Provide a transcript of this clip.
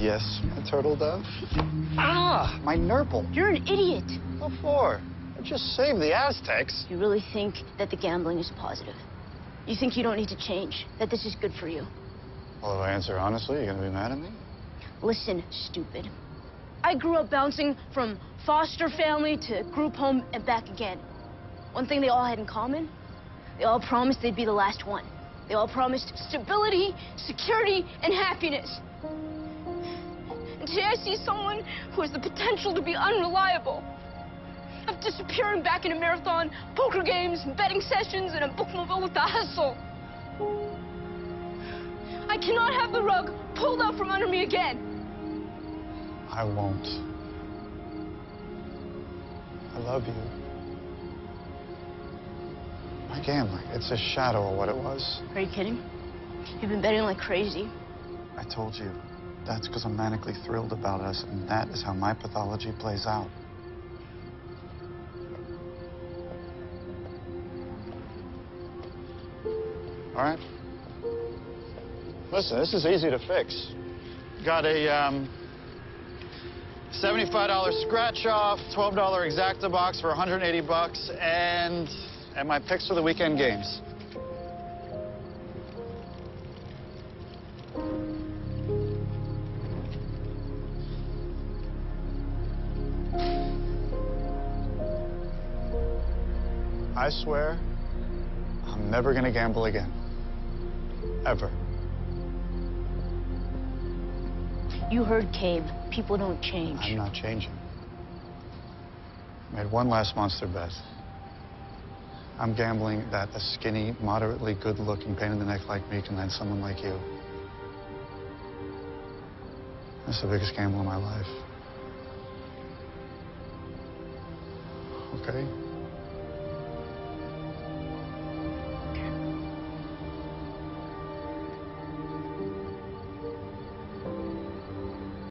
Yes, my turtle dove. Ah, my nurple. You're an idiot. What for? I just saved the Aztecs. You really think that the gambling is positive? You think you don't need to change, that this is good for you? Well, if I answer honestly, you're gonna be mad at me? Listen, stupid. I grew up bouncing from foster family to group home and back again. One thing they all had in common, they all promised they'd be the last one. They all promised stability, security, and happiness. And today I see someone who has the potential to be unreliable. Of disappearing back into marathon poker games, betting sessions, and a bookmobile with the hustle. I cannot have the rug pulled out from under me again. I won't. I love you. My gambling, it's a shadow of what it was. Are you kidding? You've been betting like crazy. I told you, that's because I'm manically thrilled about us, and that is how my pathology plays out. All right. Listen, this is easy to fix. Got a $75 scratch off, $12 Exacta box for 180 bucks, and my picks for the weekend games. I swear, I'm never gonna gamble again. Ever. You heard Cabe. People don't change. I'm not changing. Made one last monster bet. I'm gambling that a skinny, moderately good-looking pain in the neck like me can land someone like you. That's the biggest gamble of my life. Okay?